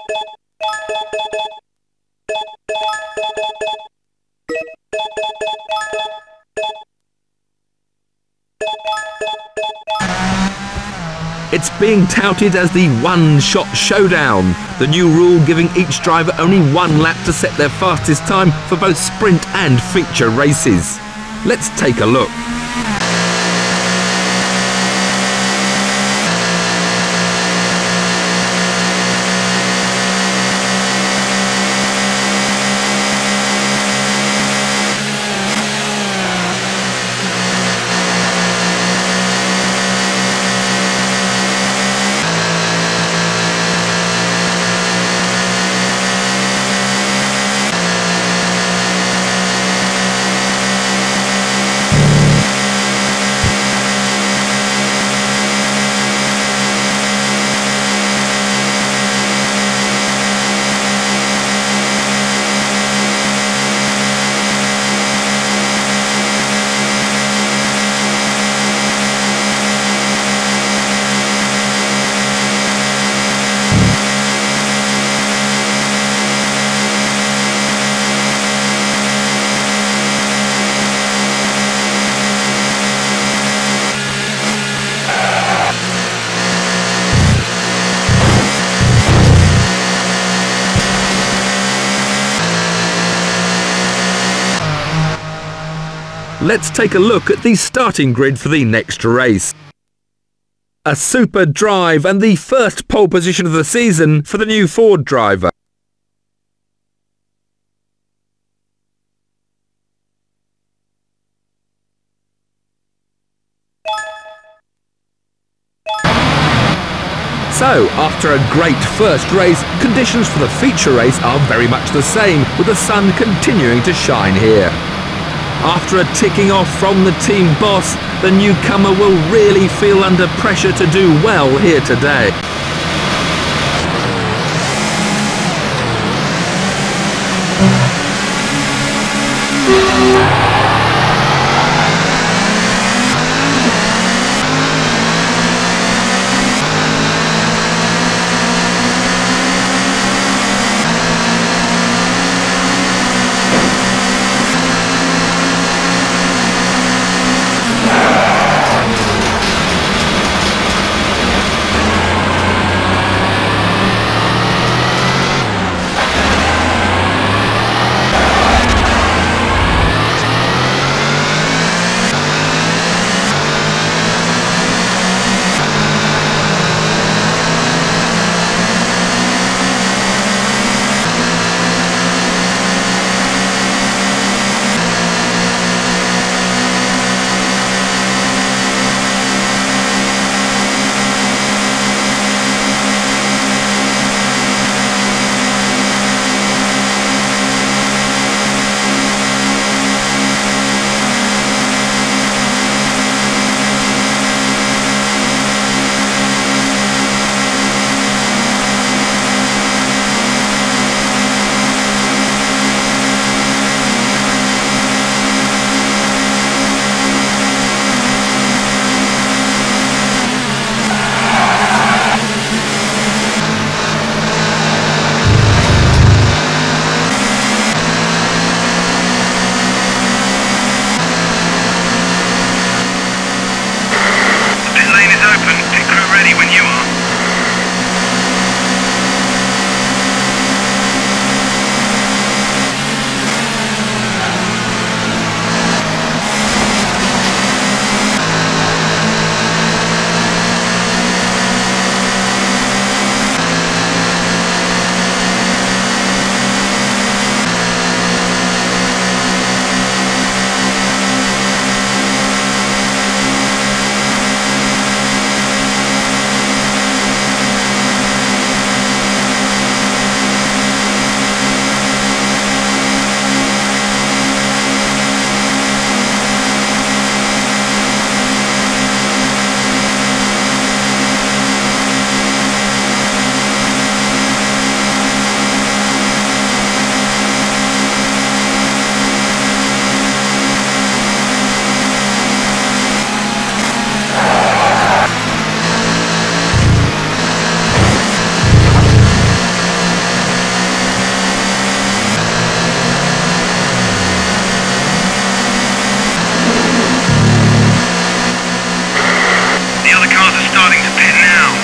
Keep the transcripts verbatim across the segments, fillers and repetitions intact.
It's being touted as the one-shot showdown, the new rule giving each driver only one lap to set their fastest time for both sprint and feature races. Let's take a look. Let's take a look at the starting grid for the next race. A super drive and the first pole position of the season for the new Ford driver. So, after a great first race, conditions for the feature race are very much the same, with the sun continuing to shine here. After a ticking off from the team boss, the newcomer will really feel under pressure to do well here today. now.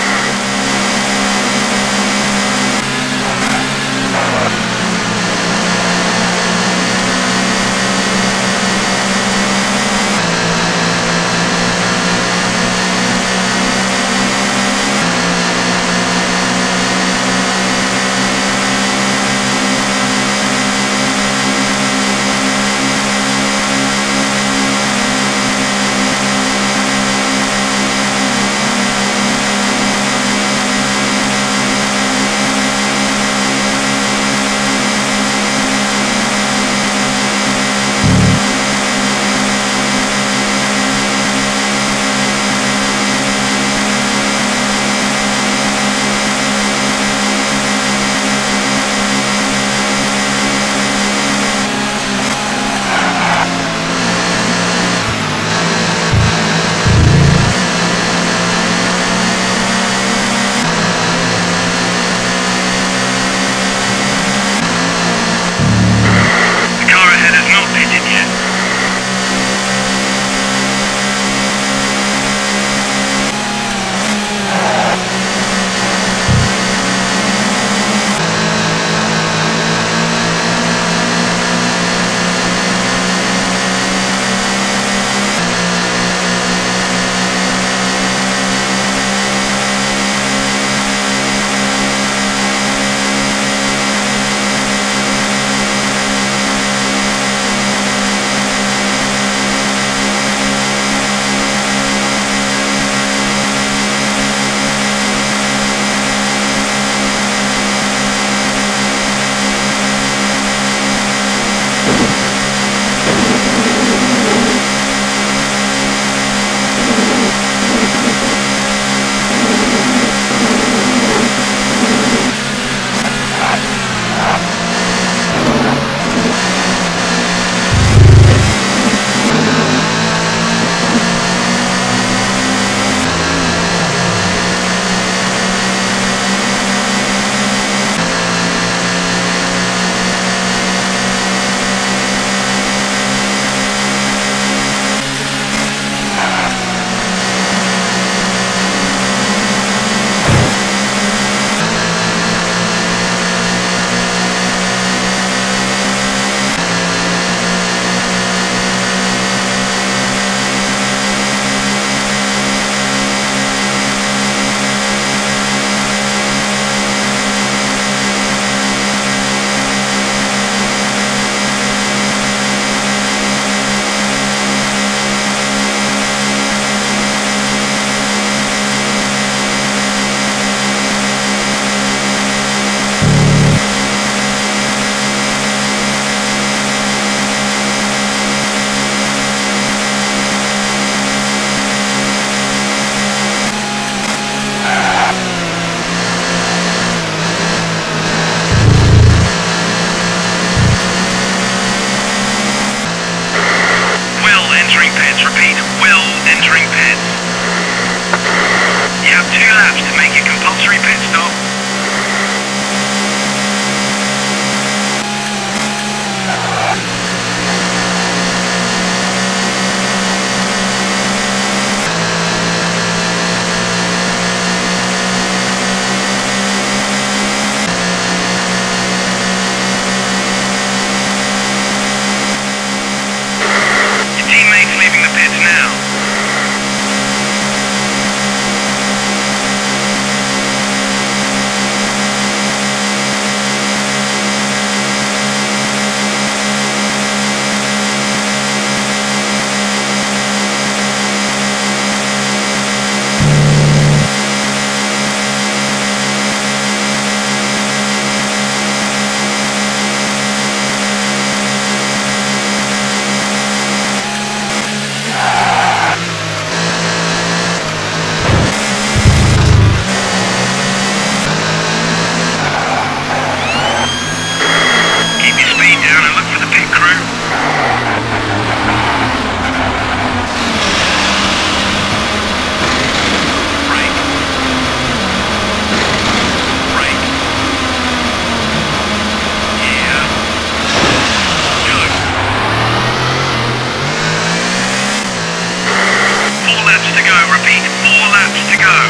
Now. laps to go. Repeat, four laps to go.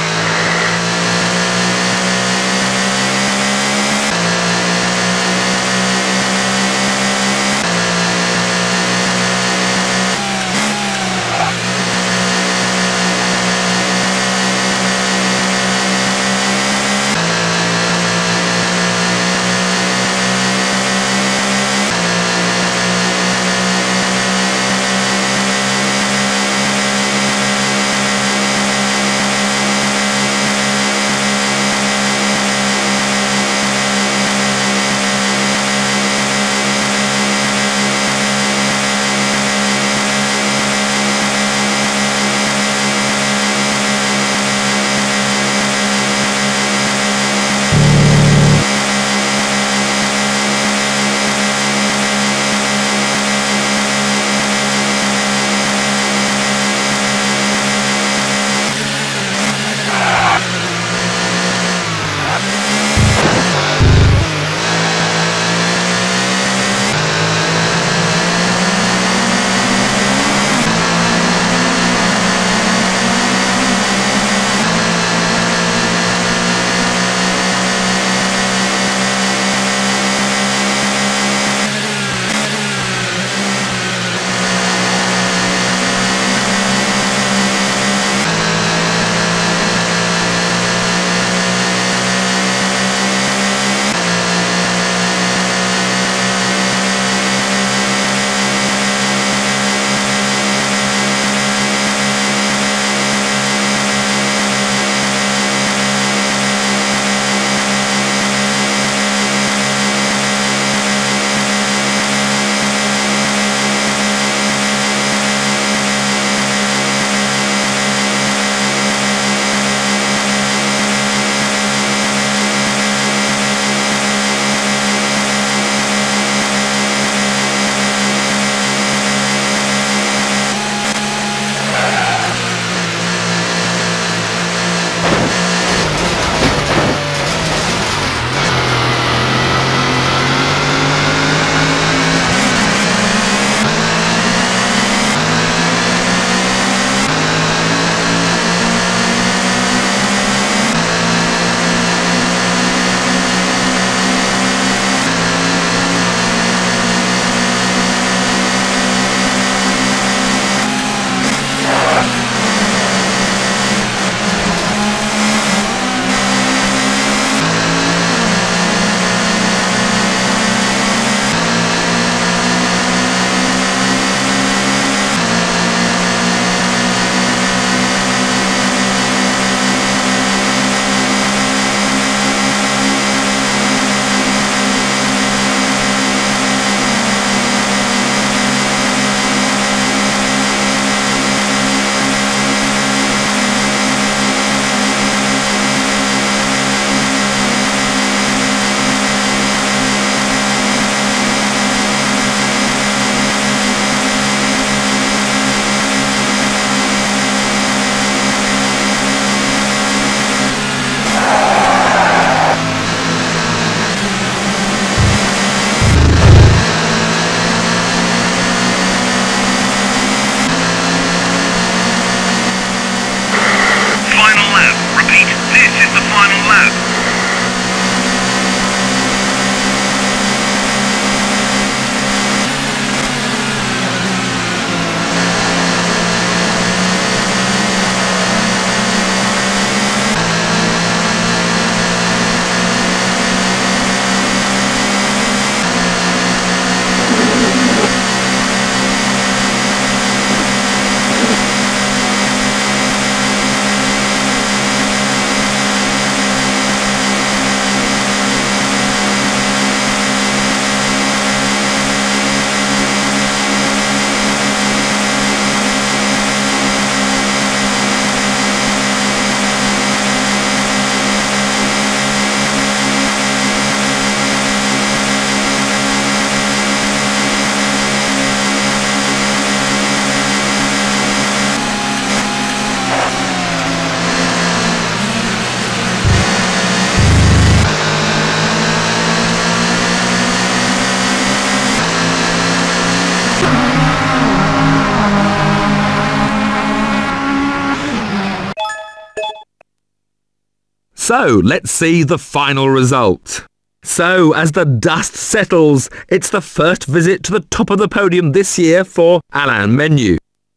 So let's see the final result. So as the dust settles, it's the first visit to the top of the podium this year for Alain Menu.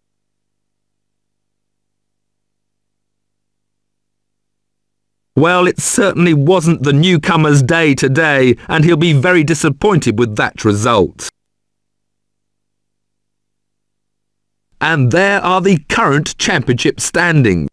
Well, it certainly wasn't the newcomer's day today, and he'll be very disappointed with that result. And there are the current championship standings.